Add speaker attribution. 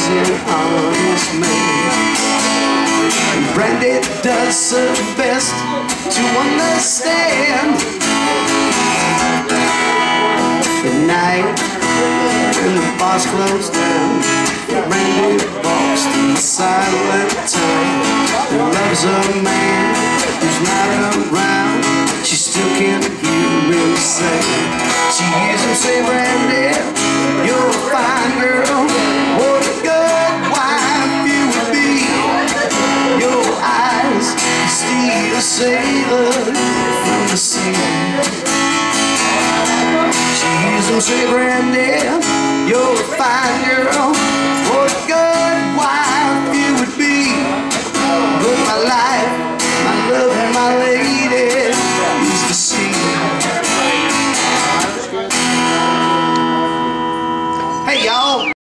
Speaker 1: an honest man. And Brandy does her best to understand. At night, when the bar's closed down, Brandy walks through the silent town and loves a man who's not around. She still can't hear him say. She hears him say, Brandy, you're a fine girl. What a good wife you would be. Your eyes steal a sailor from the sea. She hears him say, Brandy, you're a fine girl. What a good wife you would be. But my life, my love, and my lady is the sea. Hey, y'all.